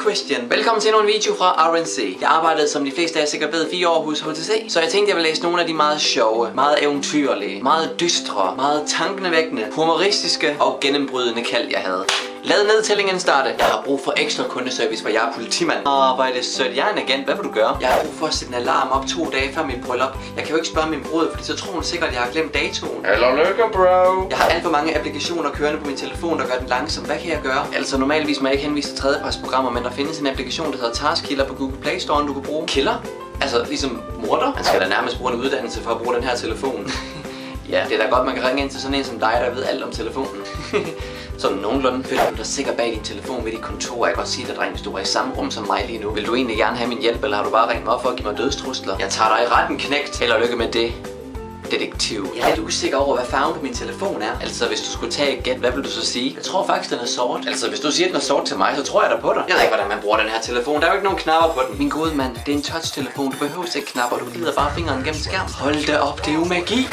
question. Velkommen til endnu en video fra RNC. Jeg arbejdede, som de fleste af jer sikkert ved, 4 år hos HTC. Så jeg tænkte, jeg ville læse nogle af de meget sjove, meget eventyrlige, meget dystre, meget tankevækkende, humoristiske og gennembrydende kald, jeg havde. Lad nedtællingen starte. Jeg har brug for ekstra kundeservice, for jeg er politimand. Hvor er det sødt. Jeg er en agent. Hvad vil du gøre? Jeg har brug for at sætte en alarm op 2 dage før min bryllup. Jeg kan jo ikke spørge min brud, fordi så tror hun sikkert, at jeg har glemt datoen. Eller lykke, bro. Jeg har alt for mange applikationer kørende på min telefon, der gør den langsom. Hvad kan jeg gøre? Altså normalvis må jeg ikke henvise til tredjepartsprogrammer, men der findes en applikation, der hedder Taskkiller på Google Play Store, du kan bruge. Killer? Altså ligesom morder? Man skal da nærmest bruge en uddannelse for at bruge den her telefon. Ja, det er da godt, man kan ringe ind til sådan en som dig, der ved alt om telefonen. Sådan nogenlunde. Føler du dig sikker bag din telefon ved dit kontor? Jeg kan godt sige dig, dreng, hvis du er i samme rum som mig lige nu. Vil du egentlig gerne have min hjælp, eller har du bare ringet mig op for at give mig dødstrusler? Jeg tager dig i retten, knægt. Held og lykke med det, detektiv. Jeg er lidt usikker over, hvad farven på min telefon er. Altså, hvis du skulle tage et gæt, hvad vil du så sige? Jeg tror faktisk, den er sort. Altså, hvis du siger, den er sort til mig, så tror jeg da på dig. Jeg ved ikke, hvordan man bruger den her telefon. Der er jo ikke nogen knapper på den. Min gode mand, det er en touch-telefon. Du behøver ikke knapper. Du glider bare fingeren gennem skærmen. Hold da op, det er jo magi.